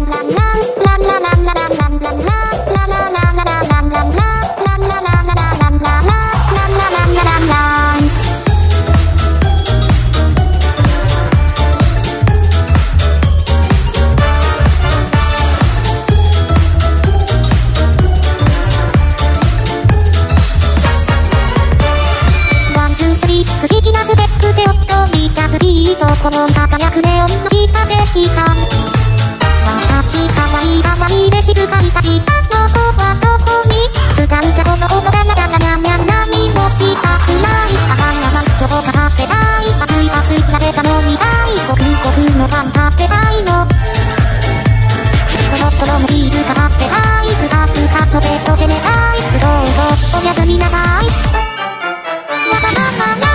不思議なスペックで夫見たスピードこの輝くネオンの下で光る私可愛い可愛いで静かに立ちあの子はどこに普段かこの子がなだらにゃんにゃん何もしたくない母やマッチョをかってたい熱い熱い鍋が飲みたいごくごくのパン食べたいのトロトロのビールかってたいふかふかのベッドで寝たいどうぞおやすみなさいわがまま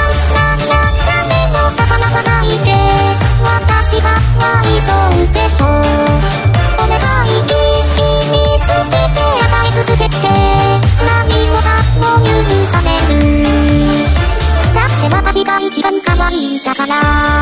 私が愛そうでしょうお願い君捨てて与え続けて何もかも許されるだって私が一番可愛いだから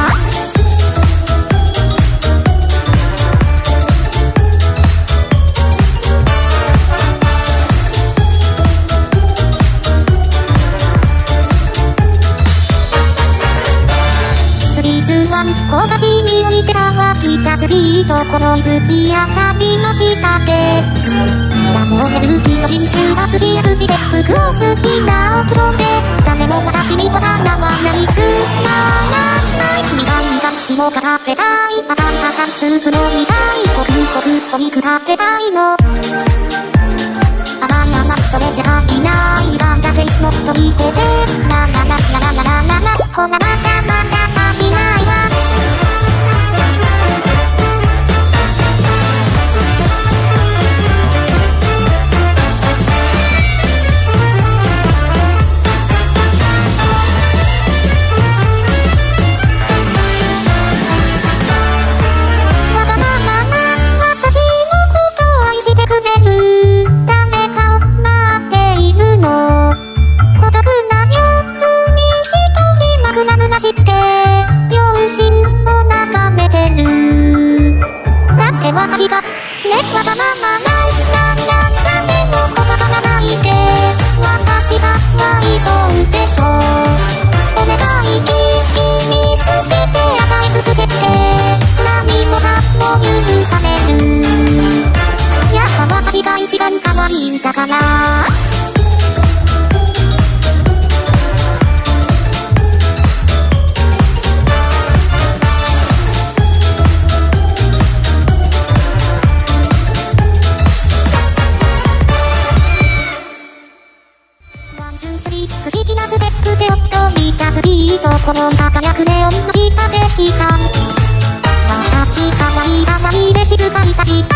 焦がしに置いて乾きたスリートこの月明かりの下でダモエルキの真鍮殺気あるビセップを好きな屋上で誰も私には花はないつまらないみたいに楽器も語ってたいパタンパタンスープのみたいごくごくお肉食べたいのあらやまそれじゃいないガンダフェイスもっと見せてラララララララララほらまたまた足りないわ私がねわがままなん誰も細かなないで私が愛そうでしょうお願い君捨てて与え続けて何もかも許されるやっぱ私が一番可愛いんだから不思議なスペックで夫見たスピードこの輝くネオンの下で光る私可愛い可愛いで静かに立ち